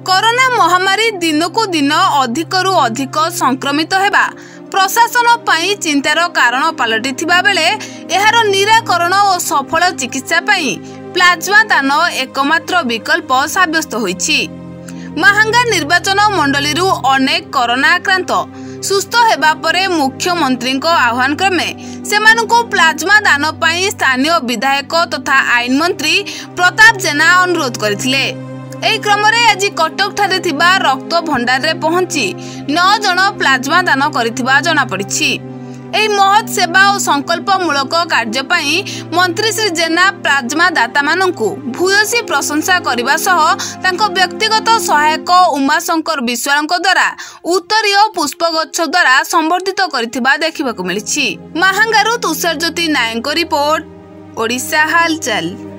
Corona महामारी दिनकू दिन अधिकरू अधिक संक्रमित हेबा प्रशासन पई चिंतार कारण पलटिथिबा बेले एहार निराकरण और सफल चिकित्सा पई प्लाज्मा दान एकमात्र विकल्प साब्यस्त होईछि। महांगा निर्वाचन मंडली अनेक कोरोना आक्रांत सुस्थ हेबा परे मुख्यमंत्री आह्वान क्रमे सेमानकु प्लाज्मा दान पई स्थानीय विधायक तथा आईन मंत्री प्रताप जेना अनुरोध करथिले। एही क्रम रे आज कटक ठारे थिबा रक्त भंडार रे पहुंची 9 जन प्लाज्मा दान करिथिबा जणा पड़िछि। एही महत् सेवा और संकल्पमूलक कार्य पई मंत्री श्री जेना प्लाज्मा दाता मानकु भूयसी प्रशंसा करबा सह तांको व्यक्तिगत सहायक उमाशंकर विश्वालଙ୍କ द्वारा उत्तरीय पुष्पगच्छ द्वारा संवर्धित करथिबा देखिबाकु मिलिछि। महांगारू तुषार ज्योति नायक रिपोर्ट ओडिशा हालचाल।